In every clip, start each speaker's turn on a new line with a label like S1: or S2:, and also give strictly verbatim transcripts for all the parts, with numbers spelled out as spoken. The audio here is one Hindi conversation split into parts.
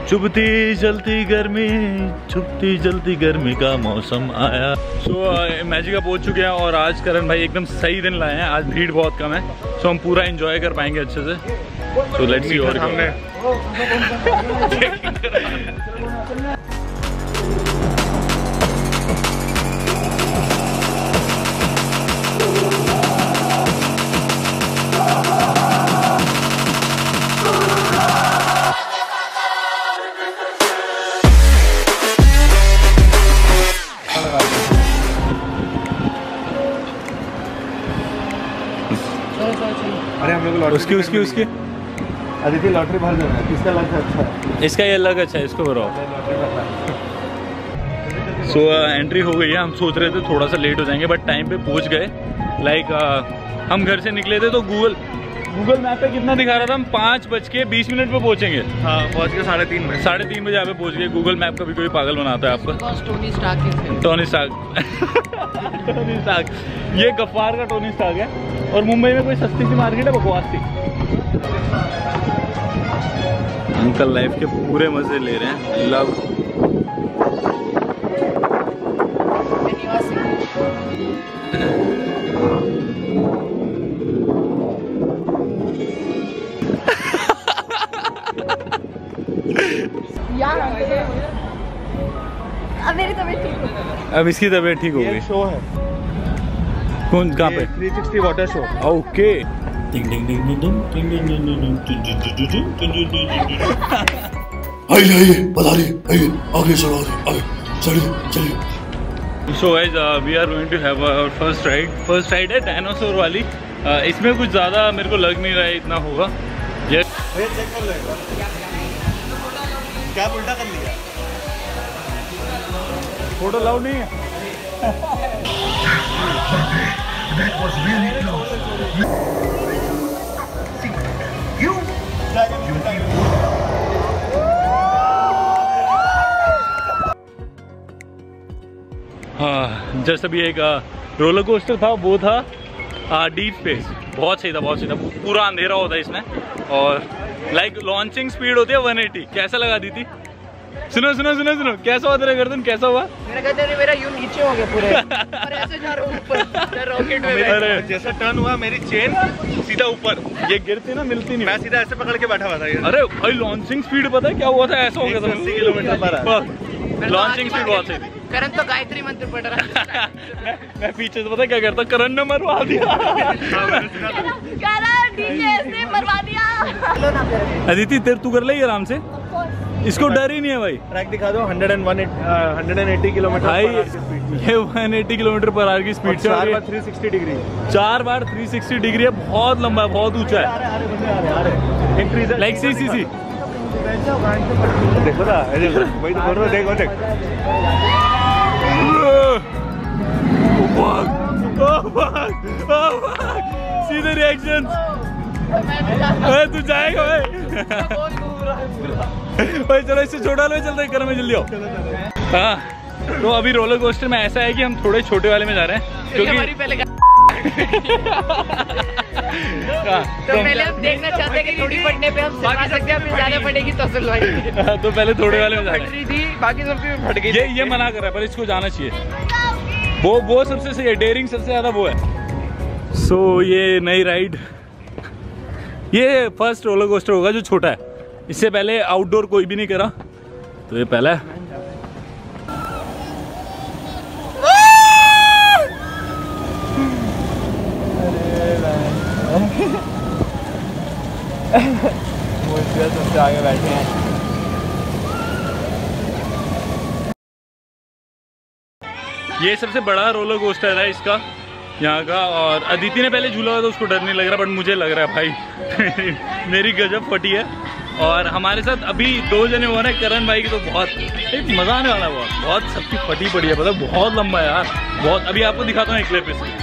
S1: चुभती जलती गर्मी, चुभती जलती गर्मी का मौसम आया। सो so, मैजिका पहुंच चुके हैं और आज करण भाई एकदम सही दिन लाए हैं। आज भीड़ बहुत कम है, सो so, हम पूरा एंजॉय कर पाएंगे अच्छे से। So let's see. और हमने
S2: अरे हम लोग
S1: उसकी उसकी उसकी
S2: अदिति लॉटरी भर देना। किसका लग अच्छा है?
S1: इसका ये लग अच्छा है, इसको भरो। सो एंट्री हो गई है। हम सोच रहे थे थोड़ा सा लेट हो जाएंगे, बट टाइम पे पहुंच गए। लाइक uh, हम घर से निकले थे तो गूगल गूगल मैप पे कितना दिखा रहा था, हम पाँच बज के बीस मिनट पे पहुंचेंगे।
S2: हाँ, पहुंच के साढ़े तीन बजे
S1: साढ़े तीन बजे यहाँ पे पहुंच गए। गूगल मैप कभी कोई पागल बनाता है आपका।
S3: Tony Stark
S1: Tony Stark Tony Stark, ये गफ्फार का टोनी स्टार्क है। और मुंबई में कोई सस्ती सी मार्केट है बकवास सी। अंकल लाइफ के पूरे मजे ले रहे हैं। लव
S3: यार अब मेरी तबीयत ठीक हो,
S1: अब इसकी तबीयत ठीक हो गई।
S2: शो है
S1: कौन कहाँ पे?
S2: Three sixty water show.
S1: Okay.
S4: आइए आइए बता रही आइए आगे चलो आगे चलिए चलिए।
S1: So guys we are going to have our first ride. First ride है डायनासोर वाली। uh, इसमें कुछ ज़्यादा मेरे को लग नहीं रहा है इतना होगा। ये
S2: क्या उल्टा कर लिया?
S1: फोटो लाउड नहीं है। हाँ, जैसे भी एक रोलर कोस्टर था वो था डीप स्पेस। बहुत सही था, बहुत सही था। पूरा अंधेरा होता है इसमें और लाइक लॉन्चिंग स्पीड होती है वन एटी। कैसा लगा दी थी? सुनो सुनो सुनो सुनो, कैसा हुआ तेरा गर्दन? कैसा हुआ?
S3: मेरा गर्दन मेरा यूं नीचे हो गया पूरे और ऐसे जा रहा हूं ऊपर रॉकेट में।
S2: अरे जैसा टर्न हुआ मेरी चेन सीधा ऊपर।
S1: ये गिरती ना मिलती नहीं।
S2: मैं सीधा ऐसे पकड़ के बैठा हुआ था।
S1: अरे भाई लॉन्चिंग स्पीड पता है क्या हुआ था? ऐसा हो गया था
S2: अस्सी किलोमीटर पर।
S1: लॉन्चिंग स्पीड बहुत सही थी।
S3: करण तो गायत्री मंत्र पढ़ रहा है।
S1: मैं, मैं पीछे से पता क्या करता, करण ने मरवा दिया।
S3: करण डीजे से मरवा दिया।
S1: अदिति तेरे तू कर ले आराम से, इसको डर ही नहीं है भाई।
S2: ट्रैक दिखा दो। Hundred and one hundred and eighty kilometre
S1: भाई ये one eighty kilometre per hour की स्पीड से
S2: चार बार थ्री सिक्सटी डिग्री
S1: चार बार थ्री सिक्सटी डिग्री है। बहुत लंबा है, बहुत ऊंचा है। लाइक सी सी सी
S2: देखो ना, वही तो बोल रहा हूं। देखो देख
S1: सीधे रिएक्शन। तू जाएगा भाई? भाई चलो इससे छोटा लो, चलते कर में जल्दी आओ। हाँ, तो अभी रोलर कोस्टर में ऐसा है कि हम थोड़े छोटे वाले में जा रहे हैं क्योंकि
S3: पहले
S1: तो
S3: पहले हम देखना चाहते हैं कि थोड़ी पढ़ने पे हम सिखा सकते हैं, फिर ज्यादा पढ़ेगी तो असल भाई।
S1: तो पहले थोड़े वाले में जा रहे
S3: फट रही थी, बाकी सबकी में फट गई।
S1: ये ये मना कर रहा है पर इसको जाना चाहिए। वो वो सबसे सही है, डेयरिंग सबसे ज्यादा वो है। सो so, ये नई राइड, ये फर्स्ट रोलर कोस्टर होगा जो छोटा है। इससे पहले आउटडोर कोई भी नहीं करा, तो ये पहला है।
S2: सबसे आगे बैठे हैं।
S1: ये सबसे बड़ा रोलर कोस्टर है इसका यहाँ का। और अदिति ने पहले झूला हुआ तो उसको डर नहीं लग रहा, बट मुझे लग रहा है भाई। मेरी गजब फटी है। और हमारे साथ अभी दो जने हो रहे हैं, करण भाई की तो बहुत मजा आने वाला है। बहुत बहुत सबकी फटी पड़ी है, पता बहुत लंबा है यार, बहुत। अभी आपको दिखाता हूँ एक क्लिप इसकी।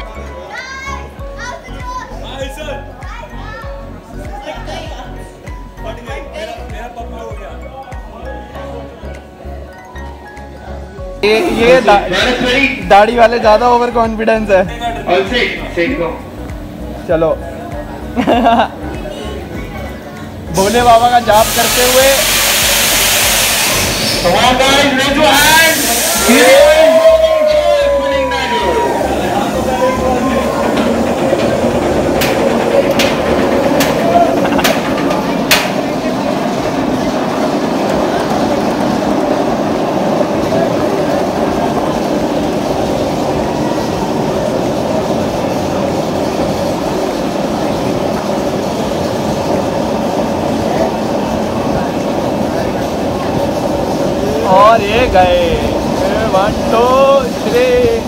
S5: ये ये दा, दाढ़ी वाले ज्यादा ओवर कॉन्फिडेंस है। चलो भोले बाबा का जाप करते हुए
S4: Come on, guys, raise your hands. Winning medal.
S5: और ये गए one two three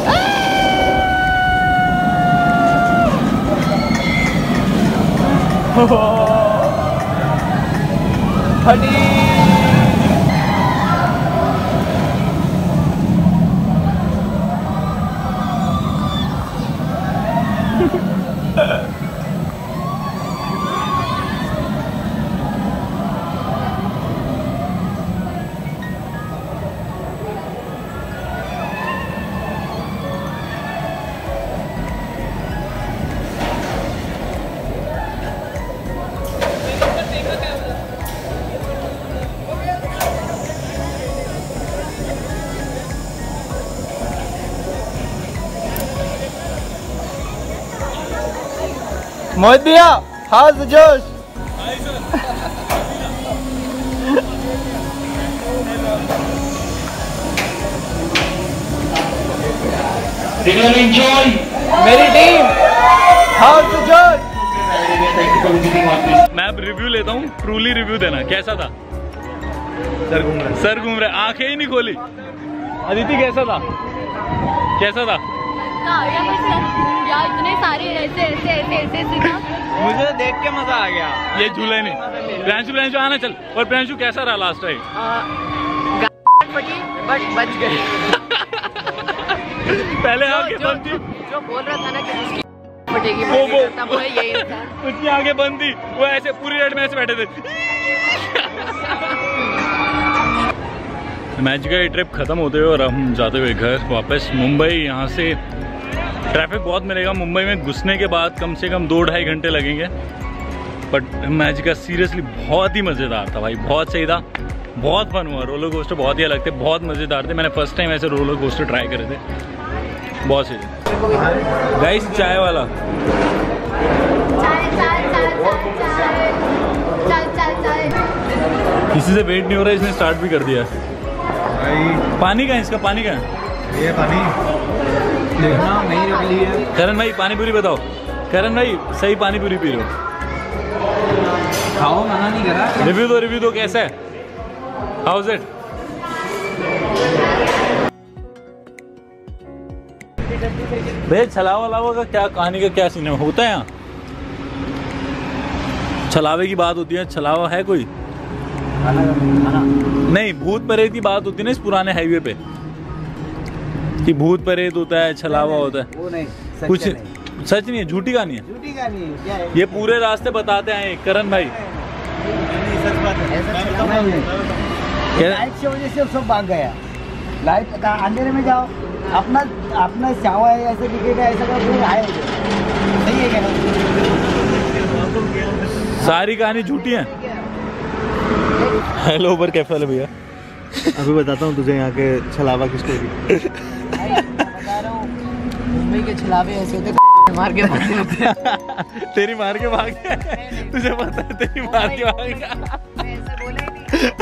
S5: thirty Mohit भैया हाउस जोश मेरी टीम हाउस जोश।
S1: मैं अब रिव्यू लेता हूँ, ट्रूली रिव्यू देना कैसा था।
S2: सर घूम रहा है।
S1: सर घूम रहे, आंखें ही नहीं खोली। अदिति कैसा था, कैसा था?
S6: या इतने सारे ऐसे ऐसे ऐसे ऐसे ऐसे था।
S5: मुझे तो देख के मजा आ गया।
S1: ये झूले नहीं। प्रियांशु प्रियांशु आना चल। और प्रियांशु कैसा रहा लास्ट टाइम?
S3: फटी बट बच गए।
S1: पहले आगे बंद थी,
S3: जो बोल रहा था ना कि उसकी फटेगी
S1: वो वो
S3: तब वो यही इंसान।
S1: उसकी आगे बंद थी, वो ऐसे पूरी रेड में ऐसे बैठे थे। मैच का ये ट्रिप खत्म होते हुए और हम जाते हुए घर वापस मुंबई। यहाँ से ट्रैफिक बहुत मिलेगा, मुंबई में घुसने के बाद कम से कम दो ढाई घंटे लगेंगे। बट मैच का सीरियसली बहुत ही मज़ेदार था भाई, बहुत सही था, बहुत फन हुआ। रोलर कोस्टर बहुत ही अलग थे, बहुत मज़ेदार थे। मैंने फर्स्ट टाइम ऐसे रोलर कोस्टर ट्राई करे थे, बहुत सही थे। गाइस चाय वाला
S6: चाय चाय चाय चाय चाय चाय
S1: किसी से वेट नहीं हो रहा, इसने स्टार्ट भी कर दिया। पानी का है इसका, पानी का है
S2: ये पानी देखना नहीं रख ली है।
S1: करण भाई पानी पूरी बताओ। करण भाई सही पानी पूरी पी रहे हो?
S5: खाओ, मना नहीं करा।
S1: रिव्यू दो, रिव्यू दो, कैसा है, हाउ इज इट? भैया छलावा वलावा का क्या कहानी का क्या सीन है, होता है यहाँ? छलावे की बात होती है, छलावा है कोई? नहीं, भूत प्रेत की बात होती है ना इस पुराने हाईवे पे, कि भूत प्रेत होता है, छलावा होता है।
S5: वो नहीं, सच
S1: कुछ
S5: नहीं।
S1: सच नहीं है, झूठी कहानी है।
S5: झूठी कहानी है, क्या है?
S1: ये पूरे रास्ते बताते आए करण भाई।
S5: सच बात है।
S1: क्या?
S7: लाइट की वजह से सब भाग गया। लाइट का अंधेरे में जाओ, अपना अपना चावा है, ऐसे दिखेगा, ऐसा का कोई आए। सही है क्या?
S1: सारी कहानी झूठी है। हेलो उबर कैफे वाले भैया,
S2: अभी बताता हूँ तुझे यहाँ के छलावा की स्टोरी।
S3: बता रहा हूँ, मुंबई के छलावे ऐसे होते मार के भागते होते हैं।
S1: तेरी मार के भाग गया, तुझे पता है तेरी मार के भाग गया।
S3: मैं ऐसा बोला ही नहीं।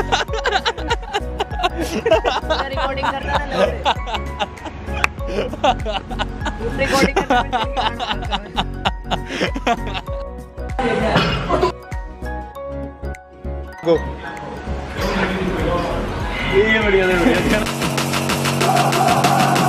S3: रिकॉर्डिंग करता ना लग रिकॉर्डिंग करता
S2: गो
S1: ये बढ़िया बढ़िया।